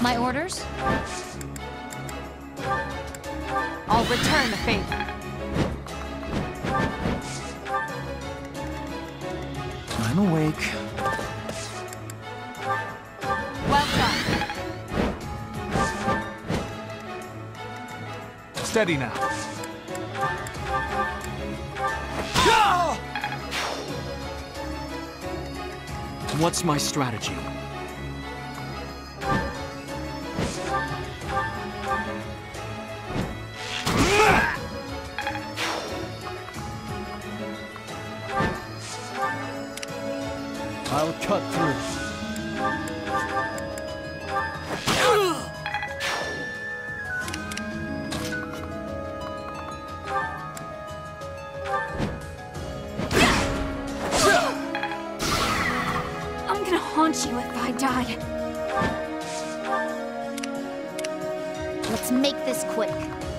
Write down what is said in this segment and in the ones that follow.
My orders? I'll return the favor. I'm awake. Well done. Steady now. What's my strategy? I'll cut through. I'm gonna haunt you if I die. Let's make this quick.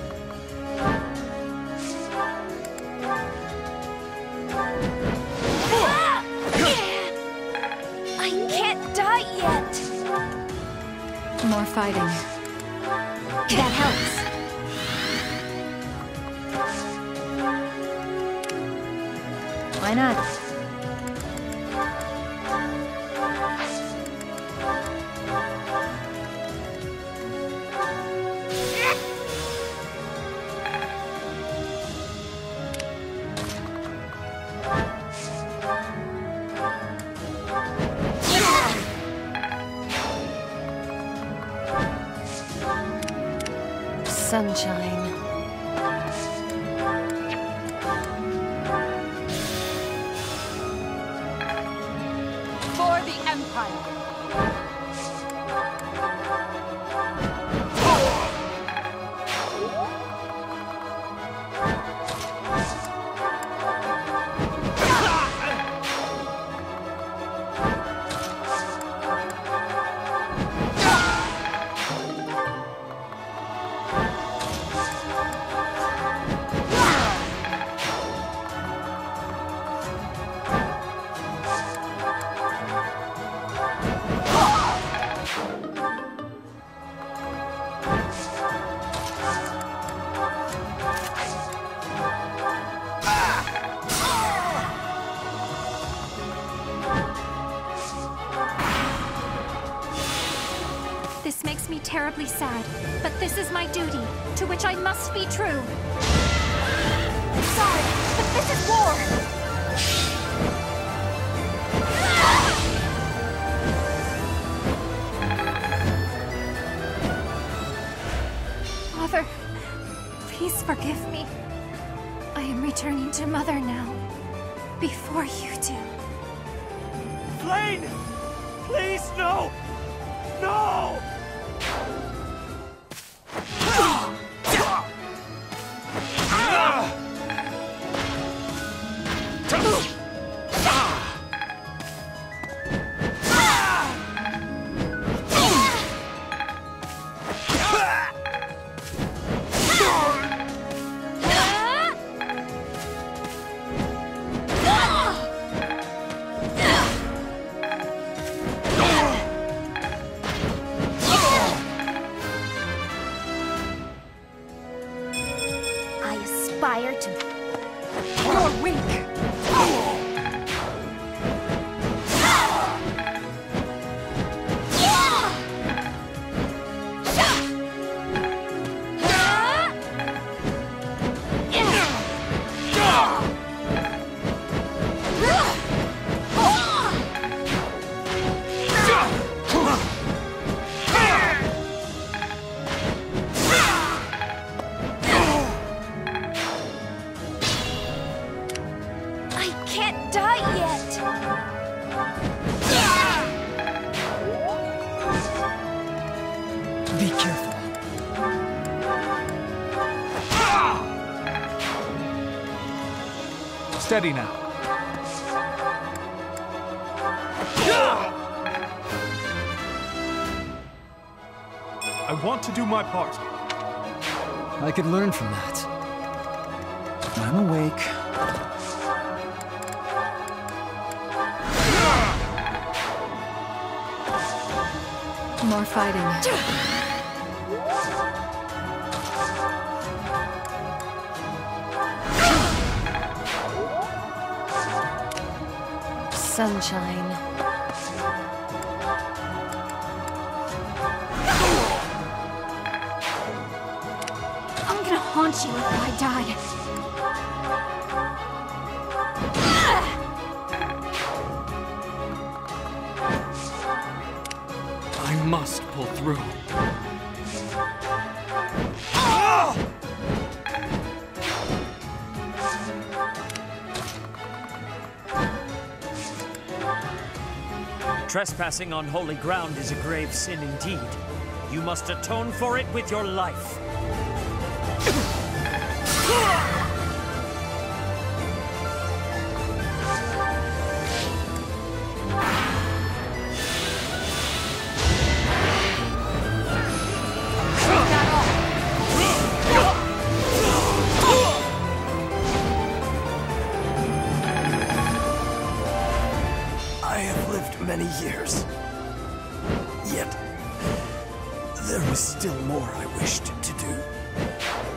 I can't die yet. More fighting. That helps. Why not? Sunshine. For the Empire. This makes me terribly sad, but this is my duty, to which I must be true. I'm sorry, but this is war! Father, please forgive me. I am returning to Mother now, before you do. Flayn! Please, no! No! I aspire to... You're weak. I can't die yet! Be careful. Steady now. I want to do my part. I could learn from that. I'm awake. More fighting. Sunshine. I'm gonna haunt you if I die. I must pull through. Trespassing on holy ground is a grave sin indeed. You must atone for it with your life. I have lived many years. Yet, there was still more I wished to do.